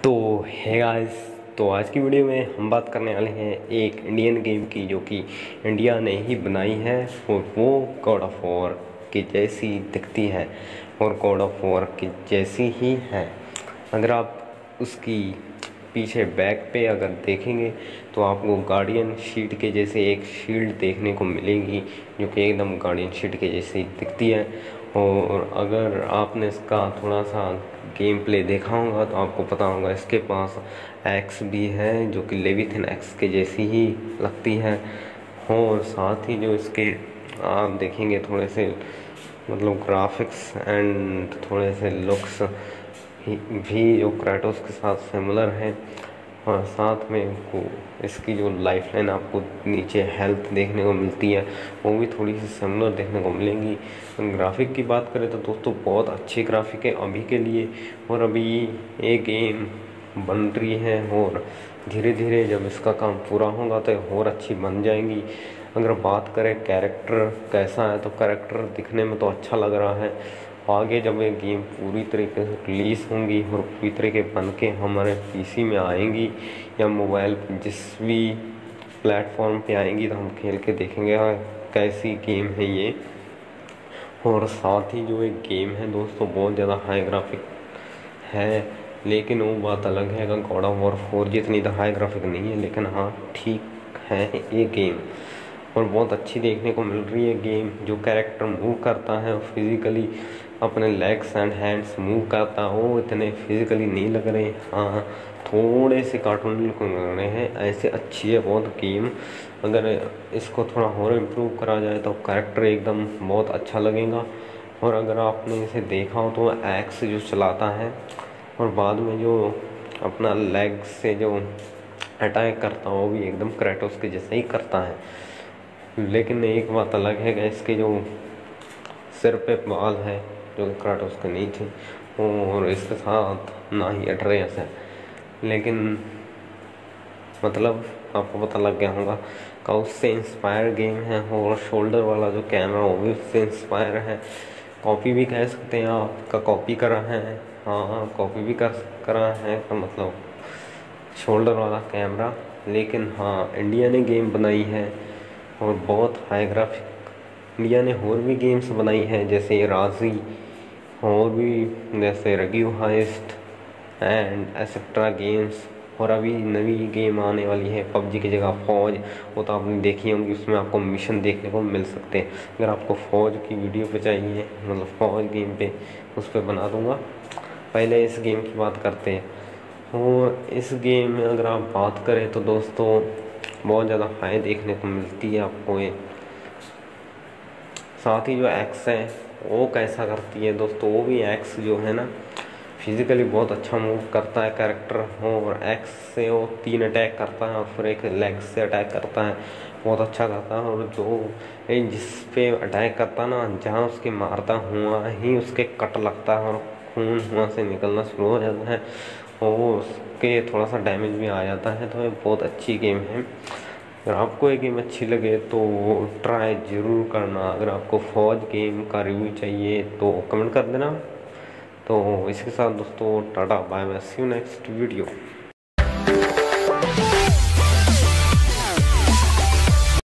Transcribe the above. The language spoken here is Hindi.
तो है गाइस। तो आज की वीडियो में हम बात करने वाले हैं एक इंडियन गेम की जो कि इंडिया ने ही बनाई है और वो गॉड ऑफ वॉर की जैसी दिखती है और गॉड ऑफ वॉर की जैसी ही है। अगर आप उसकी पीछे बैक पे अगर देखेंगे तो आपको गार्डियन शीट के जैसे एक शील्ड देखने को मिलेगी जो कि एकदम गार्डियन शीट के जैसी दिखती है। और अगर आपने इसका थोड़ा सा गेम प्ले देखा होगा तो आपको पता होगा इसके पास एक्स भी है जो कि लेविथिन एक्स के जैसी ही लगती है। और साथ ही जो इसके आप देखेंगे थोड़े से मतलब ग्राफिक्स एंड थोड़े से लुक्स भी जो क्रेटोस के साथ सिमिलर है। और साथ में को इसकी जो लाइफ लाइन आपको नीचे हेल्थ देखने को मिलती है वो भी थोड़ी सी सिमिलर देखने को मिलेंगी। ग्राफिक की बात करें तो दोस्तों बहुत अच्छी ग्राफिक है अभी के लिए, और अभी ये गेम बन रही है और धीरे धीरे जब इसका काम पूरा होगा तो और अच्छी बन जाएंगी। अगर बात करें कैरेक्टर कैसा है तो कैरेक्टर दिखने में तो अच्छा लग रहा है। आगे जब ये गेम पूरी तरीके से रिलीज़ होंगी और पूरी तरीके बन के हमारे पीसी में आएंगी या मोबाइल जिस भी प्लेटफॉर्म पे आएंगी तो हम खेल के देखेंगे कैसी गेम है ये। और साथ ही जो एक गेम है दोस्तों बहुत ज़्यादा हाई ग्राफिक है, लेकिन वो बात अलग है कि गॉड ऑफ वॉर 4 जितनी तो हाई ग्राफिक नहीं है, लेकिन हाँ ठीक है ये गेम और बहुत अच्छी देखने को मिल रही है। गेम जो कैरेक्टर मूव करता है फिज़िकली अपने लेग्स एंड हैंड्स मूव करता है वो इतने फिज़िकली नहीं लग रहे, हाँ थोड़े से कार्टून लग रहे हैं। ऐसे अच्छी है बहुत गेम। अगर इसको थोड़ा और इम्प्रूव करा जाए तो कैरेक्टर एकदम बहुत अच्छा लगेगा। और अगर आपने इसे देखा हो तो एक्स जो चलाता है और बाद में जो अपना लेग से जो अटैक करता है वो भी एकदम क्रेटोस के जैसे ही करता है। लेकिन एक बात अलग है कि इसके जो सिर पे बाल है जो कि क्रेटोस के नहीं थे और इसके साथ ना ही एट्रेयस है, लेकिन मतलब आपको पता लग गया होगा का उससे इंस्पायर गेम है। और शोल्डर वाला जो कैमरा वो भी उससे इंस्पायर है, कॉपी भी कह सकते हैं आपका कॉपी करा है। हाँ कॉपी भी करा है तो मतलब शोल्डर वाला कैमरा, लेकिन हाँ इंडिया ने गेम बनाई है और बहुत हाई ग्राफिक। इंडिया ने और भी गेम्स बनाई है जैसे राजी और भी जैसे रगिव हाइस्ट एंड एसेट्रा गेम्स। और अभी नवी गेम आने वाली है पबजी की जगह फौज, वो तो आपने देखी होंगी, उसमें आपको मिशन देखने को मिल सकते हैं। अगर आपको फौज की वीडियो पे चाहिए मतलब फौज गेम पे उस पर बना दूंगा। पहले इस गेम की बात करते हैं। और इस गेम में अगर आप बात करें तो दोस्तों बहुत ज़्यादा हाई देखने को मिलती है आपको ये। साथ ही जो एक्स है वो कैसा करती है दोस्तों, वो भी एक्स जो है ना फिज़िकली बहुत अच्छा मूव करता है कैरेक्टर। और एक्स से वो 3 अटैक करता है और फिर एक लेग से अटैक करता है, बहुत अच्छा करता है। और जो जिस पे अटैक करता है ना जहाँ उसके मारता हुआ ही उसके कट लगता है और खून वहाँ से निकलना शुरू हो जाता है और उसके थोड़ा सा डैमेज भी आ जाता है। तो ये बहुत अच्छी गेम है। अगर आपको ये गेम अच्छी लगे तो ट्राई ज़रूर करना। अगर आपको फौज गेम का रिव्यू चाहिए तो कमेंट कर देना। तो इसके साथ दोस्तों tata bye bye, see you next video.